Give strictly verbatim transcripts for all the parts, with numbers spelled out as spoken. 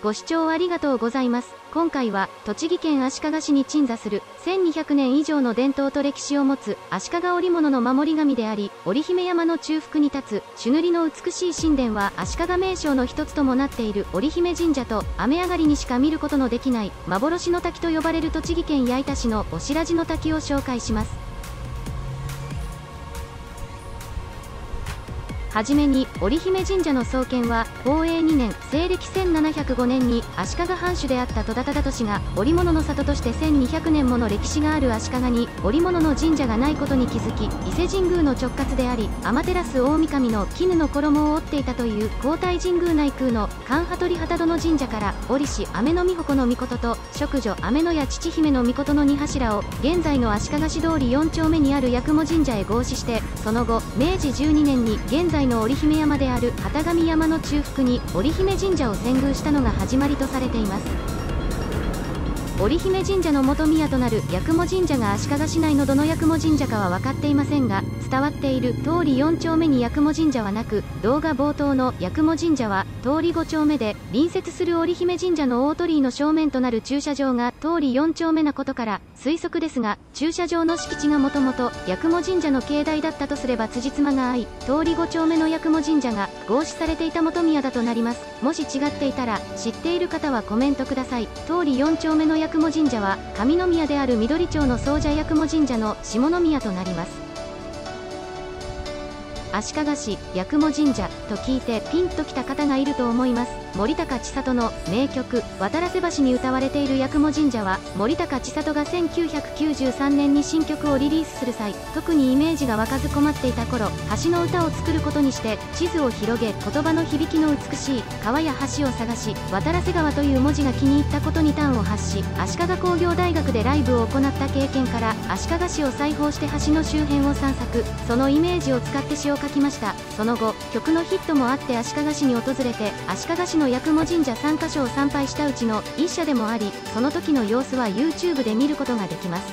ご視聴ありがとうございます。今回は栃木県足利市に鎮座するせんにひゃくねん以上の伝統と歴史を持つ足利織物の守り神であり、織姫山の中腹に立つ朱塗りの美しい神殿は足利名勝の一つともなっている織姫神社と、雨上がりにしか見ることのできない幻の滝と呼ばれる栃木県矢板市のお白地の滝を紹介します。はじめに、織姫神社の創建は宝永にねん、西暦せんななひゃくごねんに足利藩主であった戸田忠俊が織物の里としてせんにひゃくねんもの歴史がある足利に織物の神社がないことに気づき、伊勢神宮の直轄であり天照大神の絹の衣を織っていたという皇太神宮内宮の関羽鳥旗殿神社から織師雨の美穂の命と職女雨のや父姫の命のに柱を現在の足利市通りよん丁目にある八雲神社へ合祀して、その後めいじじゅうにねんに現在の織姫山である幡上山の中腹に織姫神社を遷宮したのが始まりとされています。織姫神社の元宮となる八雲神社が足利市内のどの八雲神社かは分かっていませんが、伝わっている通りよん丁目に八雲神社はなく、動画冒頭の八雲神社は通りご丁目で、隣接する織姫神社の大鳥居の正面となる駐車場が通りよん丁目なことから推測ですが、駐車場の敷地がもともと八雲神社の境内だったとすれば辻褄が合い、通りご丁目の八雲神社が合祀されていた元宮だとなります。もし違っていたら知っている方はコメントください。通りよん丁目の八雲神社は上宮である緑町の総社八雲神社の下宮となります。足利市八雲神社と聞いてピンときた方がいると思います。森高千里の名曲「渡良瀬橋」に歌われている八雲神社は、森高千里がせんきゅうひゃくきゅうじゅうさんねんに新曲をリリースする際、特にイメージが湧かず困っていた頃、橋の歌を作ることにして地図を広げ、言葉の響きの美しい川や橋を探し、渡良瀬川という文字が気に入ったことに端を発し、足利工業大学でライブを行った経験から足利市を裁縫して橋の周辺を散策、そのイメージを使って詩を書きました。その後曲のヒットもあって足利市に訪れて、足利市の八雲神社さんか所を参拝したうちの一社でもあり、その時の様子は YouTube で見ることができます。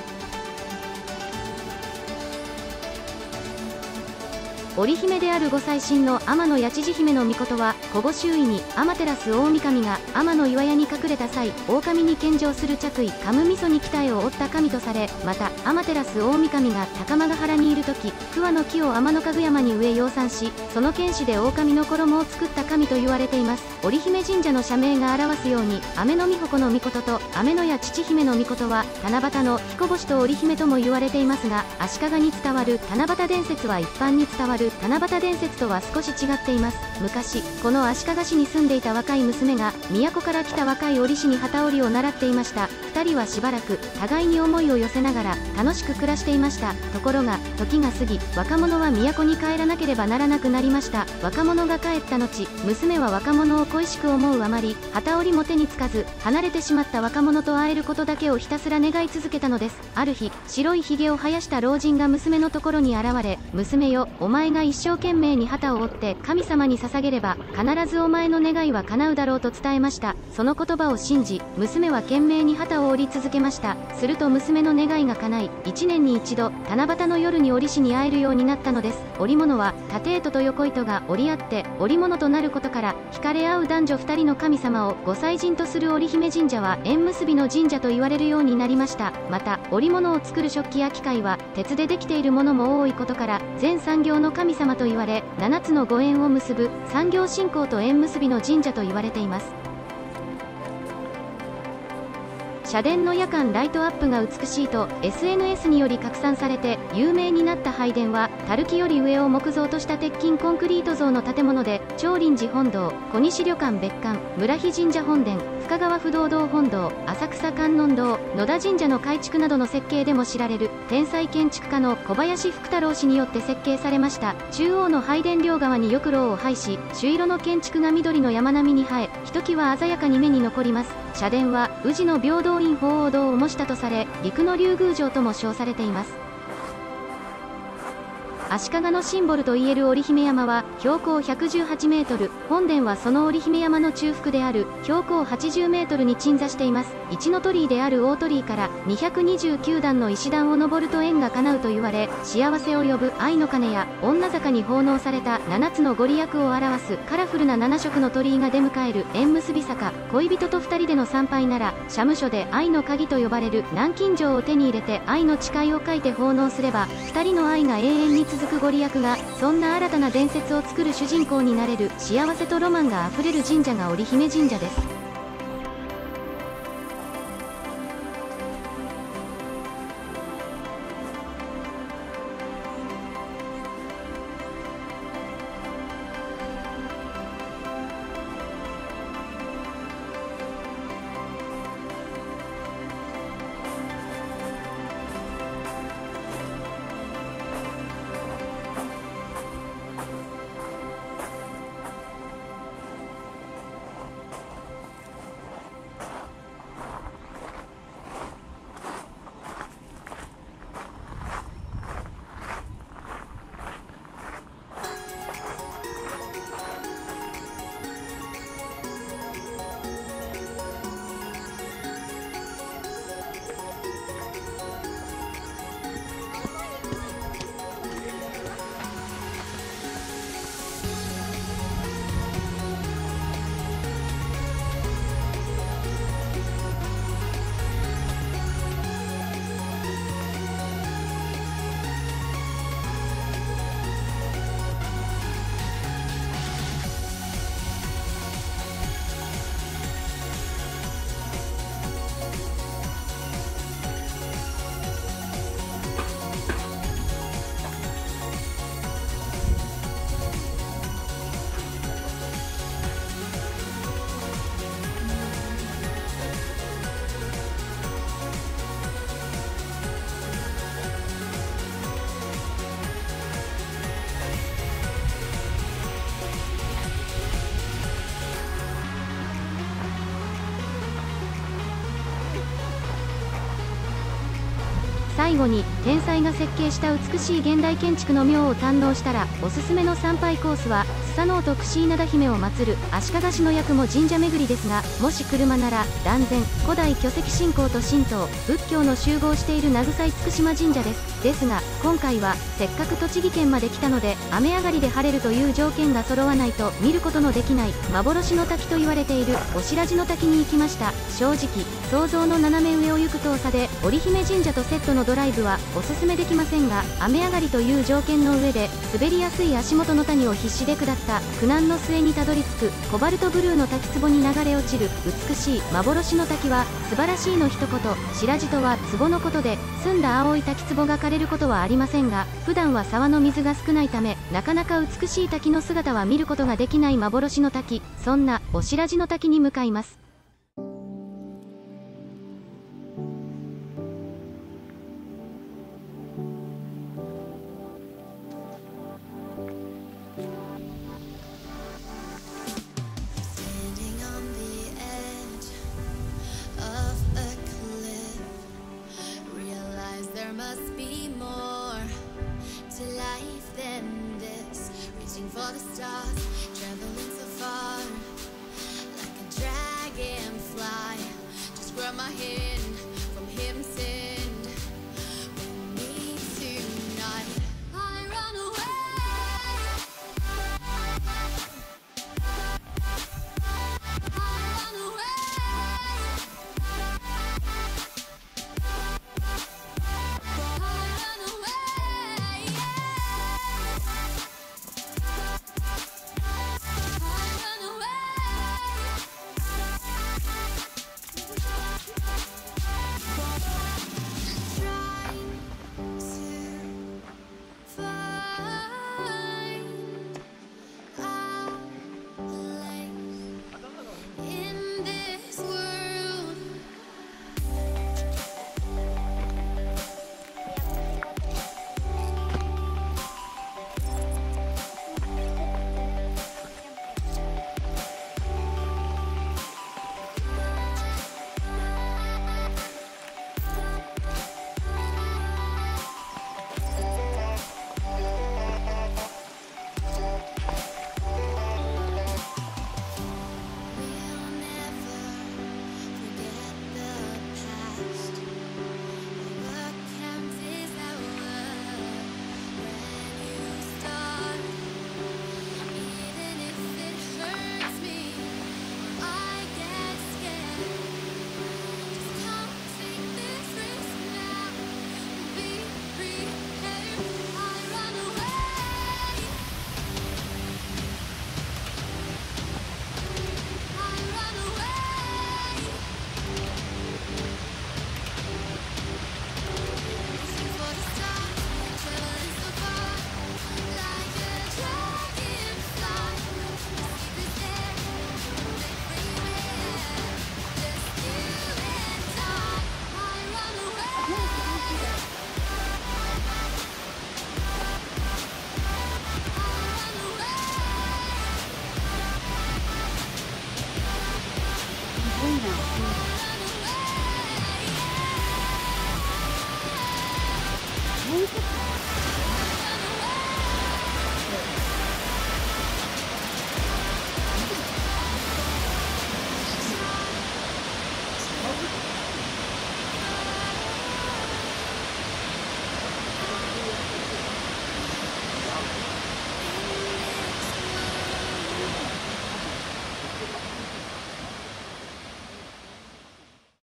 織姫であるご祭神の天の八千姫の命は、古語周囲に天照大神が天の岩屋に隠れた際、狼に献上する着衣カムミソに鍛えを負った神とされ、また天照大神が高間ヶ原にいる時、桑の木を天の家具山に植え養蚕し、その剣士で狼の衣を作った神と言われています。織姫神社の社名が表すように、雨の美穂の命と雨のや父姫の命は七夕の彦星と織姫とも言われていますが、足利に伝わる七夕伝説は一般に伝わる七夕伝説とは少し違っています。昔この足利市に住んでいた若い娘が都から来た若い織師に機織りを習っていました。ふたりはしばらく互いに思いを寄せながら楽しく暮らしていました。ところが時が過ぎ、若者は都に帰らなければならなくなりました。若者が帰った後、娘は若者を恋しく思うあまり機織りも手につかず、離れてしまった若者と会えることだけをひたすら願い続けたのです。ある日、白いひげを生やした老人が娘のところに現れ、娘よ、お前が一生懸命に旗を折って神様に捧げれば必ずお前の願いは叶うだろうと伝えました。その言葉を信じ、娘は懸命に旗を折り続けました。すると娘の願いが叶い、いちねんに一度七夕の夜に織師に会えるようになったのです。織物は縦糸と横糸が織り合って織物となることから、惹かれ合う男女ふたりの神様をご祭神とする織姫神社は縁結びの神社と言われるようになりました。また織物を作る食器や機械は鉄でできているものも多いことから、全産業の神様と言われ、ななつのご縁を結ぶ産業振興と縁結びの神社と言われています。社殿の夜間ライトアップが美しいと エスエヌエス により拡散されて有名になった拝殿は、垂木より上を木造とした鉄筋コンクリート造の建物で、長林寺本堂、小西旅館別館、村日神社本殿、深川不動堂本堂、浅草観音堂、野田神社の改築などの設計でも知られる天才建築家の小林福太郎氏によって設計されました。中央の拝殿両側に翼廊を配し、朱色の建築が緑の山並みに映え、ひときわ鮮やかに目に残ります。社殿は宇治の平等院鳳凰堂を模したとされ、陸の竜宮城とも称されています。 足利のシンボルといえる織姫山は標高ひゃくじゅうはちメートル、本殿はその織姫山の中腹である標高はちじゅうメートルに鎮座しています。一の鳥居である大鳥居からにひゃくにじゅうきゅうだんの石段を登ると縁が叶うと言われ、幸せを呼ぶ愛の鐘や女坂に奉納されたななつのご利益を表すカラフルななしょくの鳥居が出迎える縁結び坂。恋人とふたりでの参拝なら社務所で愛の鍵と呼ばれる南京錠を手に入れて愛の誓いを書いて奉納すればふたりの愛が永遠に続くご利益が、そんな新たな伝説を作る主人公になれる幸せとロマンがあふれる神社が織姫神社です。最後に天才が設計した美しい現代建築の妙を堪能したらおすすめの参拝コースはスサノオと櫛稲田姫を祀る足利市の八雲神社巡りですが、もし車なら壇前古代巨石信仰と神道仏教の集合している名草厳島神社です。ですが今回はせっかく栃木県まで来たので雨上がりで晴れるという条件が揃わないと見ることのできない幻の滝と言われているおしらじの滝に行きました。正直想像の斜め上を行く遠さで織姫神社とセットのドライブはおすすめできませんが、雨上がりという条件の上で滑りやすい足元の谷を必死で下った苦難の末にたどり着くコバルトブルーの滝壺に流れ落ちる美しい幻の滝は素晴らしいの一言。白地とは壺のことで澄んだ青い滝壺が枯れることはありませんが、普段は沢の水が少ないためなかなか美しい滝の姿は見ることができない幻の滝。そんなおしらじの滝に向かいます。